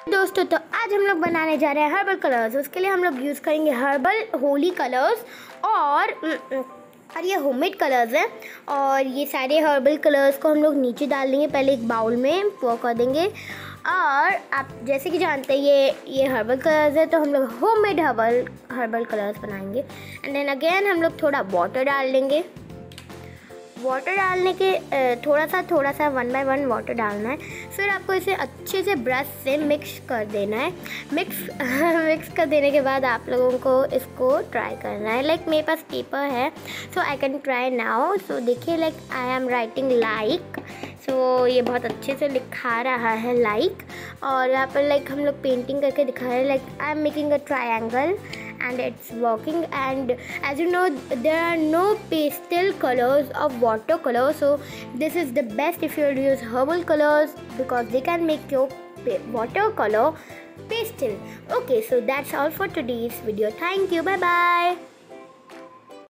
दोस्तों तो आज हम लोग बनाने जा रहे हैं हर्बल कलर्स। उसके लिए हम लोग यूज़ करेंगे हर्बल होली कलर्स और ये होममेड कलर्स हैं। और ये सारे हर्बल कलर्स को हम लोग नीचे डाल देंगे, पहले एक बाउल में pour कर देंगे। और आप जैसे कि जानते हैं ये हर्बल कलर्स है, तो हम लोग होममेड हर्बल कलर्स बनाएंगे। एंड देन अगेन हम लोग थोड़ा वाटर डाल देंगे। वाटर डालने के थोड़ा सा 1 by 1 वाटर डालना है। फिर आपको इसे अच्छे से ब्रश से मिक्स कर देना है। मिक्स कर देने के बाद आप लोगों को इसको ट्राई करना है। लाइक मेरे पास पेपर है, so I can try now. So देखिए, like I am writing like. So ये बहुत अच्छे से लिखा रहा है लाइक। और यहाँ पर लाइक हम लोग पेंटिंग करके दिखा रहे हैं। Like I am making a triangle and it's working. And as you know, there are no pastel colors of watercolor, so this is the best if you use herbal colors because they can make your watercolor pastel. Okay, so that's all for today's video. Thank you, bye bye.